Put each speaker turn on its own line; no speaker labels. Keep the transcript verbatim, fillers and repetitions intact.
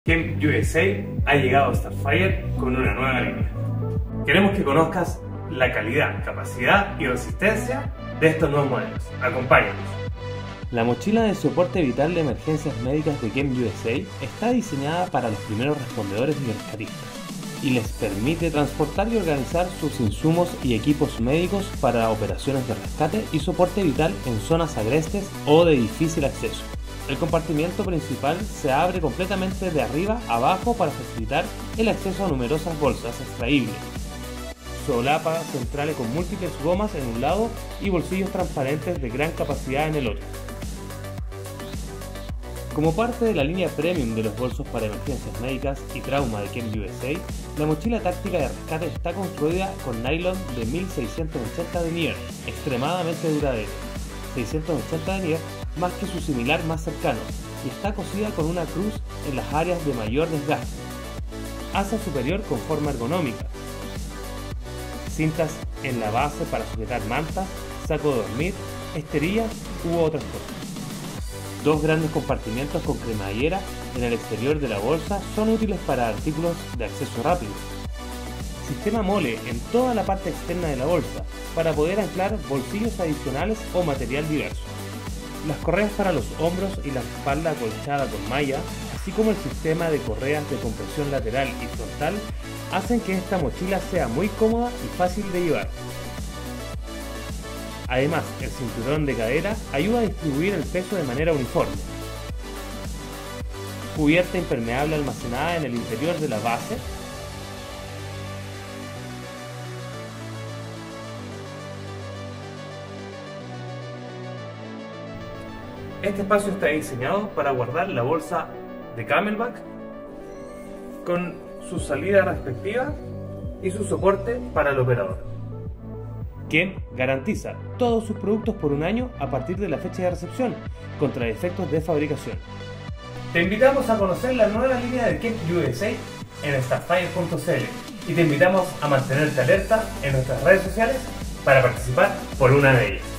Kemp U S A ha llegado a Starfire con una nueva línea. Queremos que conozcas la calidad, capacidad y resistencia de estos nuevos modelos. Acompáñanos.
La mochila de soporte vital de emergencias médicas de Kemp U S A está diseñada para los primeros respondedores y rescatistas y les permite transportar y organizar sus insumos y equipos médicos para operaciones de rescate y soporte vital en zonas agrestes o de difícil acceso. El compartimiento principal se abre completamente de arriba a abajo para facilitar el acceso a numerosas bolsas extraíbles. Solapa centrales con múltiples gomas en un lado y bolsillos transparentes de gran capacidad en el otro. Como parte de la línea premium de los bolsos para emergencias médicas y trauma de Kemp U S A, la mochila táctica de rescate está construida con nylon de mil seiscientos ochenta denier, extremadamente duradero, seiscientos ochenta denier más que su similar más cercano, y está cosida con una cruz en las áreas de mayor desgaste. Asa superior con forma ergonómica, cintas en la base para sujetar mantas, saco de dormir, esterillas u otras cosas. Dos grandes compartimientos con cremallera en el exterior de la bolsa son útiles para artículos de acceso rápido. Sistema mole en toda la parte externa de la bolsa para poder anclar bolsillos adicionales o material diverso. Las correas para los hombros y la espalda acolchada con malla, así como el sistema de correas de compresión lateral y frontal, hacen que esta mochila sea muy cómoda y fácil de llevar. Además, el cinturón de cadera ayuda a distribuir el peso de manera uniforme. Cubierta impermeable almacenada en el interior de la base.
Este espacio está diseñado para guardar la bolsa de Camelback con su salida respectiva y su soporte para el operador.
Kemp garantiza todos sus productos por un año a partir de la fecha de recepción, contra defectos de fabricación.
Te invitamos a conocer la nueva línea de Kemp U S A en starfire punto c l y te invitamos a mantenerte alerta en nuestras redes sociales para participar por una de ellas.